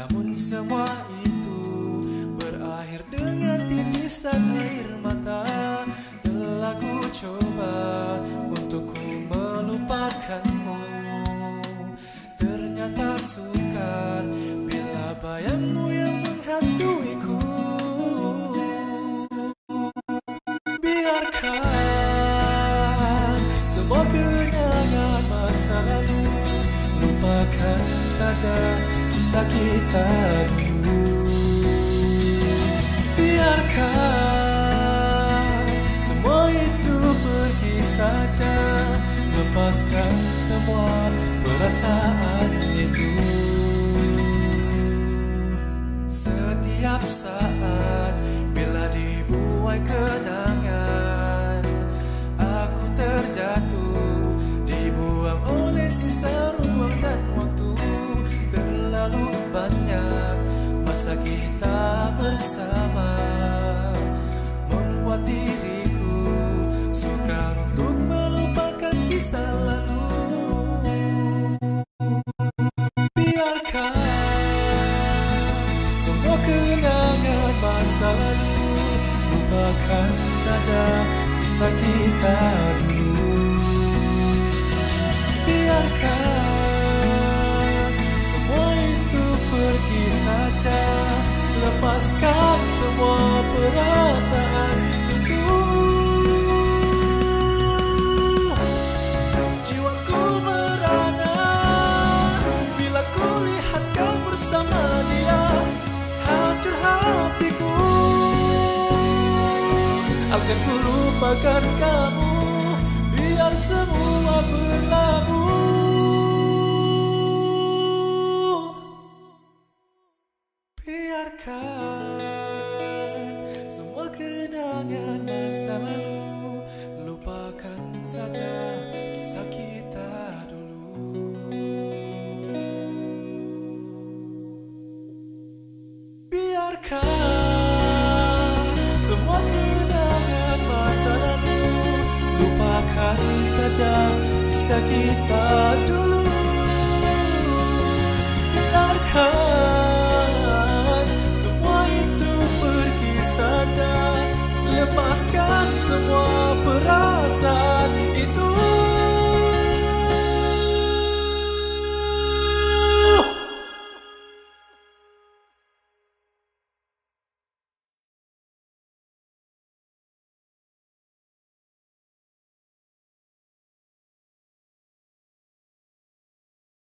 Namun semua itu berakhir dengan titisan air mata. Telah ku coba untuk ku melupakanmu, ternyata sukar bila bayangmu yang menghantuiku. Biarkan semua kenangan masa lalu, lupakan saja kisah kita dulu. Biarkan semua itu pergi saja, lepaskan semua perasaan itu. Setiap saat bila dibuai kenangan, aku terjatuh, dibuang oleh sisa ruang dan waktu. Terlalu banyak masa kita bersama, membuat diriku sukar untuk melupakan kisah lalu. Biarkan semua kenangan masa lalu, lupakan saja kisah kita dulu. Biarkan semua itu pergi saja, lepaskan semua perasaan itu. Jiwaku merana bila ku lihat kau bersama dia, hancur hatiku. Akan ku lupakan kamu, biar semua berlalu. Biarkan semua kenangan masa lalu, lupakan saja kisah kita dulu. Biarkan semua kenangan masa lalu, lupakan saja kisah kita dulu. Biarkan semua itu pergi saja, lepaskan semua perasaan itu.